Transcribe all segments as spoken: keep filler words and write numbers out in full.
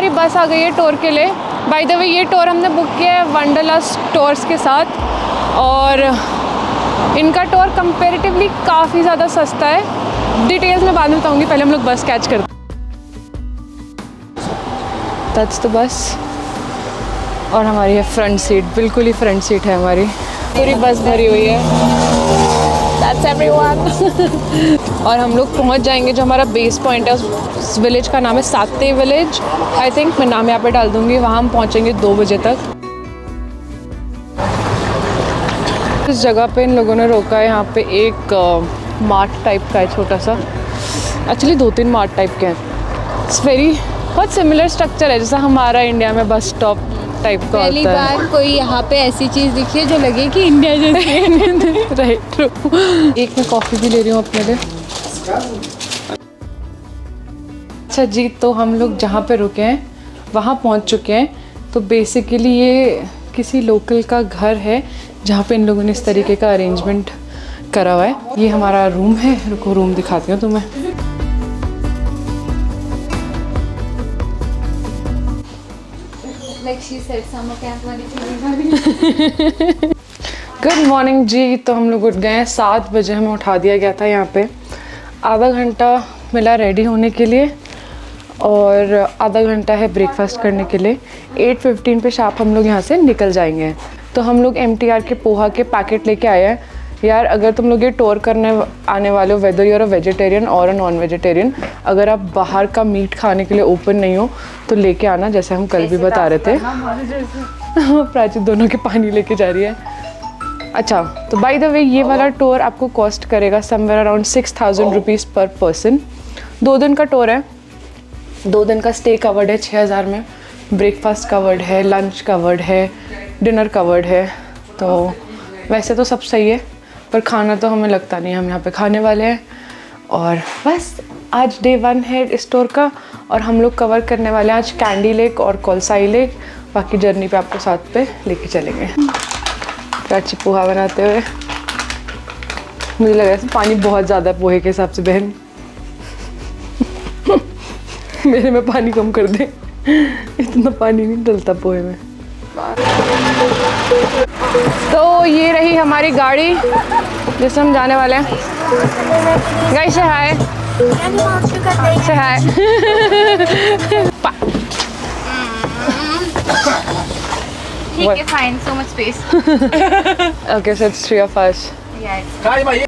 बस आ गई है टूर के लिए। बाय द वे ये टूर हमने बुक किया है वंडरलस्ट टूर्स के साथ और इनका टूर कंपैरेटिवली काफ़ी ज़्यादा सस्ता है। डिटेल्स में बाद में बताऊँगी, पहले हम लोग बस कैच करते हैं। दैट्स द बस और हमारी है फ्रंट सीट, बिल्कुल ही फ्रंट सीट है हमारी। पूरी बस भरी हुई है। That's everyone. और हम लोग पहुंच जाएंगे जो हमारा बेस पॉइंट है, उस विलेज का नाम है साते विलेज आई थिंक, मैं नाम यहाँ पे डाल दूँगी। वहाँ हम पहुँचेंगे दो बजे तक। इस जगह पे इन लोगों ने रोका है, यहाँ पे एक मार्ट टाइप का है छोटा सा, एक्चुअली दो तीन मार्ट टाइप के हैं। इट्स वेरी बहुत सिमिलर स्ट्रक्चर है जैसा हमारा इंडिया में बस स्टॉप टाइप का पहली होता है। बार कोई यहाँ पे ऐसी चीज़ दिखी है जो लगे कि इंडिया जैसे। Right true. एक मैं कॉफ़ी भी ले रही हूँ अपने लिए। अच्छा जी, तो हम लोग जहाँ पे रुके हैं वहाँ पहुँच चुके हैं। तो बेसिकली ये किसी लोकल का घर है जहाँ पे इन लोगों ने इस तरीके का अरेंजमेंट करा हुआ है। ये हमारा रूम है, रुको रूम दिखाती हूँ तुम्हें। Good morning ji. तो हम लोग उठ गए हैं, सात बजे हमें उठा दिया गया था। यहाँ पे आधा घंटा मिला रेडी होने के लिए और आधा घंटा है ब्रेकफास्ट करने के लिए। एट फिफ्टीन पे शार्प हम लोग यहाँ से निकल जाएंगे। तो हम लोग एम टी आर के पोहा के पैकेट लेके आए हैं। यार अगर तुम लोग ये टूर करने आने वाले हो, whether you are a vegetarian और अ नॉन वेजिटेरियन, अगर आप बाहर का मीट खाने के लिए ओपन नहीं हो तो लेके आना, जैसे हम कल भी बता रहे थे। प्राची दोनों के पानी लेके जा रही है। अच्छा, तो बाय द वे ये वाला टूर आपको कॉस्ट करेगा somewhere around six thousand rupees पर पर्सन। दो दिन का टूर है, दो दिन का स्टे कवर्ड है छः हज़ार में, ब्रेकफास्ट कवर्ड है, लंच कवर्ड है, डिनर कवर्ड है। तो वैसे तो सब सही है, पर खाना तो हमें लगता नहीं हम यहाँ पे खाने वाले हैं। और बस आज डे वन है इस टूर का और हम लोग कवर करने वाले हैं आज कैंडी लेक और कोलसाई लेक। बाकी जर्नी पे आपको साथ पे लेके चलेंगे। प्राची पोहा बनाते हुए, मुझे लग रहा है पानी बहुत ज़्यादा है पोहे के हिसाब से बहन। मेरे में पानी कम कर दे, इतना पानी नहीं डलता पोहे में। तो ये रही हमारी गाड़ी जिससे हम जाने वाले हैं। गाइस से हाय, से हाय। ठीक है, fine, so much space. Okay, so it's three of us. Yeah.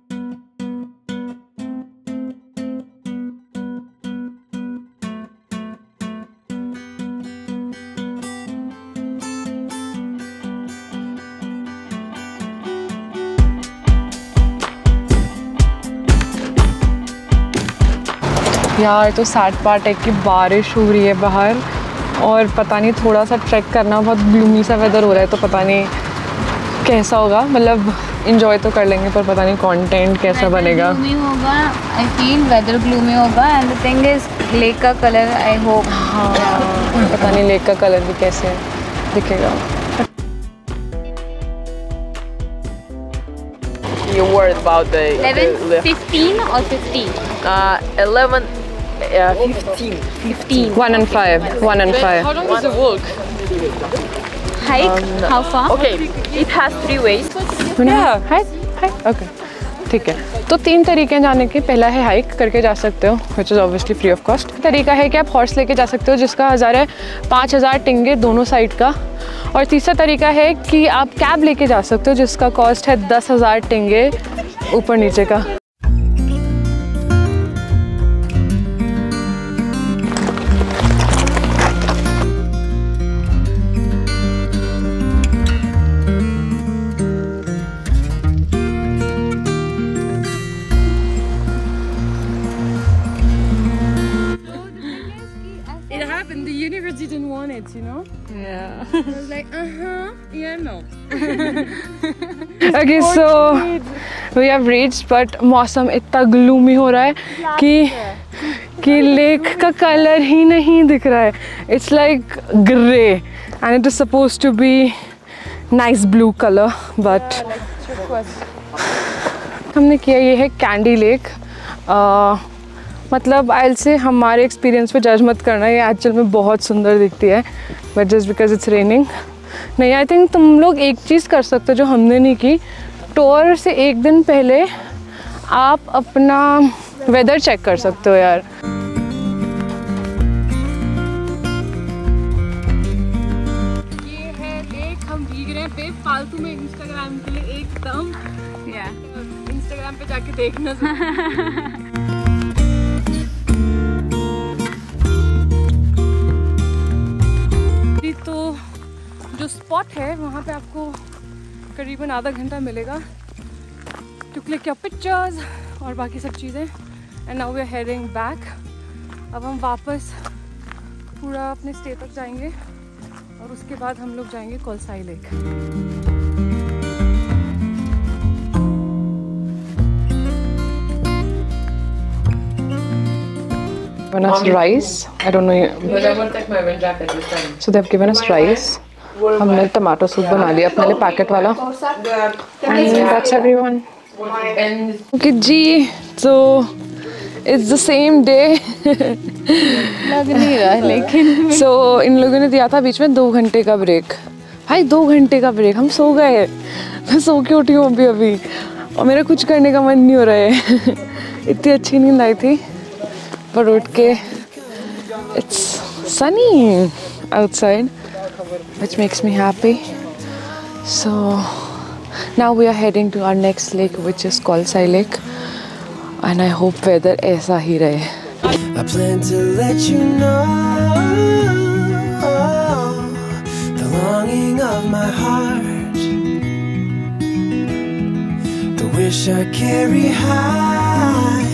यार तो सैड पार्ट है कि बारिश हो रही है बाहर और पता नहीं, थोड़ा सा ट्रैक करना, बहुत ग्लूमी सा वेदर हो रहा है। तो पता नहीं कैसा होगा, मतलब इंजॉय तो कर लेंगे पर पता नहीं कंटेंट कैसा बनेगा। ग्लूमी होगा, आई फील वेदर ग्लूमी होगा। And the thing is lake का कलर, आई होप, हाँ पता नहीं लेक का कलर भी कैसे दिखेगा। You worried about the eleven, fifteen or fifteen? Uh, eleven, uh, fifteen. fifteen. One and five, one and five. How long does it walk? Hike? Um, How far? Okay, it has three ways. Yeah, hike, hike. Okay, ठीक है। तो तीन तरीके हैं जाने के। पहला है हाइक करके जा सकते हो, which is obviously free of cost. तरीका है कि आप हॉर्स लेके जा सकते हो जिसका हज़ार है पाँच हज़ार टिंगे दोनों साइड का। और तीसरा तरीका है कि आप कैब लेके जा सकते हो जिसका कॉस्ट है दस हज़ार टिंगे ऊपर नीचे का। It happened. The universe didn't want it, you know? Yeah. I was like, uh-huh, yeah, no. Okay, so we have reached, but मौसम इतना ग्लूमी हो रहा है कि कि लेक का कलर ही नहीं दिख रहा है। It's like grey and it is supposed to be nice blue color, but हमने किया ये है कैंडी लेक। मतलब आई से हमारे एक्सपीरियंस पे जज मत करना, ये एक्चुअल में बहुत सुंदर दिखती है, but just because it's raining. नहीं, आई थिंक तुम लोग एक चीज़ कर सकते हो जो हमने नहीं की, टूर से एक दिन पहले आप अपना वेदर चेक कर सकते हो यार। ये है लेक, हम भीग रहे हैं बेफालतू में इंस्टाग्राम के लिए एकदम। Yeah. इंस्टाग्राम पे जाके देखना तो जो स्पॉट है वहाँ पे आपको करीबन आधा घंटा मिलेगा टू क्लिक योर पिक्चर्स और बाकी सब चीज़ें। And now we are heading back. अब हम वापस पूरा अपने स्टे तक जाएंगे और उसके बाद हम लोग जाएंगे Kolsai lake. Given us rice. I don't know. But I won't take my wind jacket this time. So they've given us rice. हमने टमाटो सूप बना लिया अपने लिए पैकेट वाला। And that's everyone. And Okay ji, so it's the same day. लग नहीं रहा है लेकिन। So इन लोगों ने दिया था बीच में दो घंटे का ब्रेक। भाई दो घंटे का ब्रेक, हम सो गए। मैं सो के उठी हूँ अभी अभी और मेरा कुछ करने का मन नहीं हो रहा है। इतनी अच्छी नींद आई थी, पर उठ के it's sunny outside, which makes me happy. So now we are heading to our next lake, which is Kolsai Lake, and I hope weather ऐसा ही रहे. I plan to let you know the longing of my heart, the wish I carry high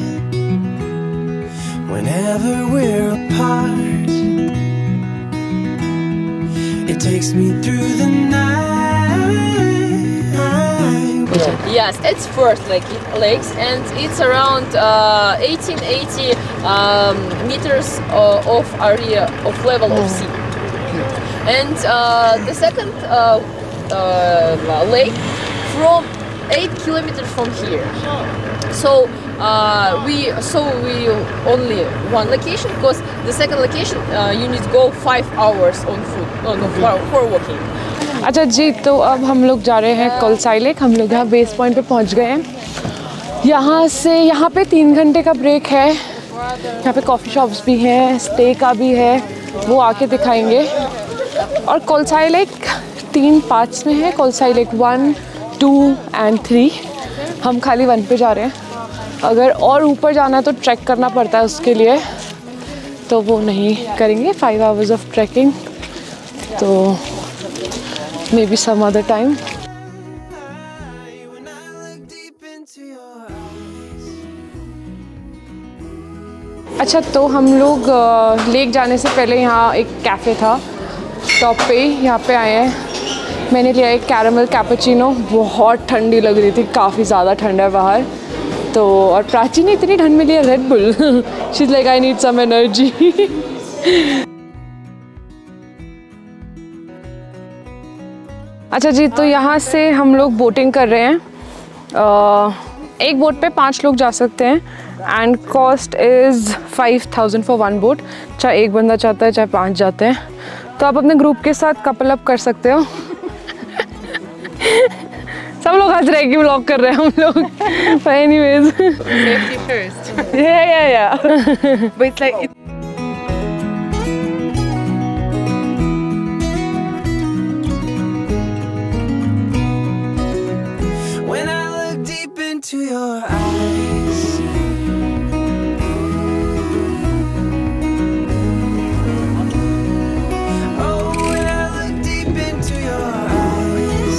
whenever we're apart. It takes me through the night. yes, it's first like it lakes, and it's around uh, eighteen eighty um, meters uh, of area of level of sea. And uh, the second uh, uh, lake from eight kilometers from here. So uh, we so we only one location, because the second location uh, you need to go five hours on foot on for, for walking. अच्छा जी, तो अब हम लोग जा रहे हैं कोलसाई lake. हम लोग यहाँ बेस पॉइंट पे पहुँच गए हैं। यहाँ से यहाँ पे तीन घंटे का ब्रेक है। यहाँ पे कॉफ़ी शॉप्स भी हैं, स्टे का भी है, वो आके दिखाएंगे। और कोलसाई लेक तीन पार्ट्स में है, Kolsai lake one two and three. हम खाली वन पे जा रहे हैं। अगर और ऊपर जाना है तो ट्रैक करना पड़ता है उसके लिए, तो वो नहीं करेंगे। फाइव आवर्स ऑफ ट्रैकिंग, तो maybe some other time. अच्छा, तो हम लोग लेक जाने से पहले यहाँ एक कैफ़े था टॉप पे, यहाँ पे आए हैं। मैंने लिया एक कैरामल कैपुचिनो। बहुत ठंडी लग रही थी, काफ़ी ज़्यादा ठंड है बाहर तो। और प्राची ने इतनी ठंड में लिया Red Bull. She is like I need some energy. अच्छा जी, तो यहाँ से हम लोग बोटिंग कर रहे हैं। uh, एक बोट पे पांच लोग जा सकते हैं and cost is five thousand for one boat. चाहे एक बंदा चाहता है चाहे पांच जाते हैं, तो आप अपने ग्रुप के साथ कपल अप कर सकते हो। सब लोग हंस रहे हैं कि व्लॉग कर रहे हैं हम लोग। Anyways, Safety first. या या या But it's like, it, When I look deep into your eyes, oh, when I look deep into your eyes,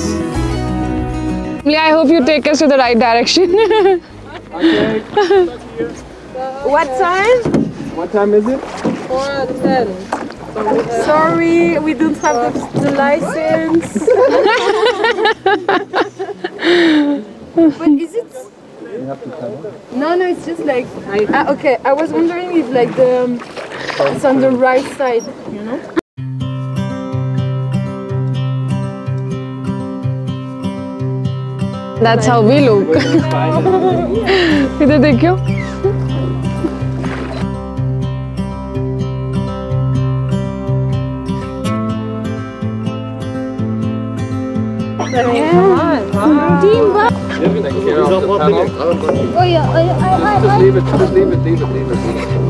I hope you take us to the right direction. what time? What time is it? four ten. Sorry, we don't have the, the license. But is it? No, no, it's just like. Ah, okay, I was wondering if like the um, it's on the right side, you know. That's how we look. इधर देखियो। Teamwork. Oh yeah, oh yeah, I, I, I. Leave it, just leave it, leave it, leave it.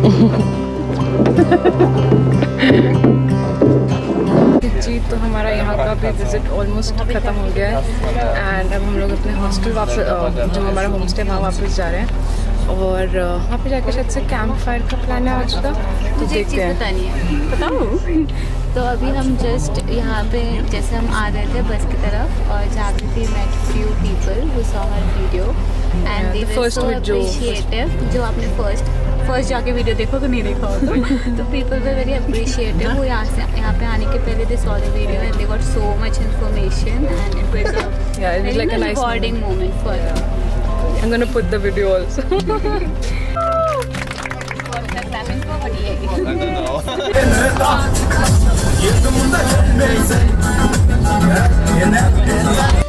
जी तो हमारा यहाँ का भी visit almost ख़त्म हो गया है एंड अब हम लोग अपने हॉस्टल वापस जो हमारा होम स्टे वहाँ वापस जा रहे हैं और वहाँ पे जाके शायद से कैंप फायर का प्लान है आज का, तो देखते हैं। बतानी है, बताऊँ? तो अभी हम जस्ट यहाँ पे जैसे हम आ रहे थे बस की तरफ और जहाँ पे we met few people who saw her video and they were so appreciative. जो आपने फर्स्ट फर्स्ट जाके वीडियो देखो तो नहीं देखा हो तो पीपल वर वेरी अप्रिशिएटिव। वो यहाँ से यहाँ पे आने के पहले they saw the video and they got so much information and it was a like a nice rewarding moment for them. I'm gonna put the video also. I don't know.